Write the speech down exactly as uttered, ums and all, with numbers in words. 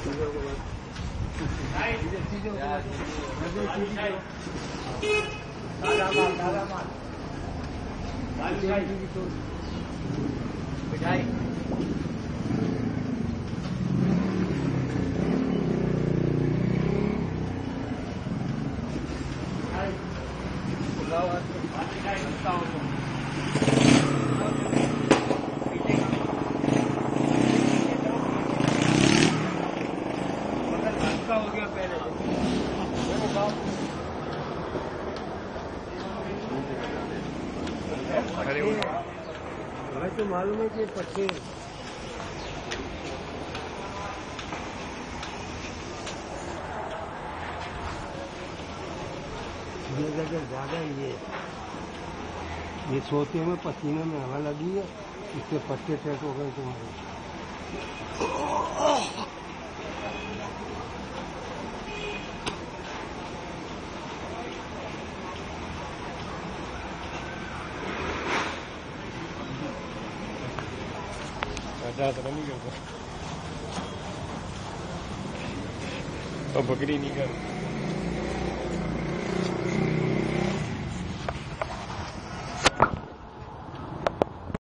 मिठाई हो गया पहले हमें तो मालूम है कि पक्षी ये जगह ज्यादा ये ये सोते में पसीने में हवा लगी है, इससे पत्ते टैक हो गए तुम्हारे। ज्यादा नहीं करता, बकरी नहीं करता।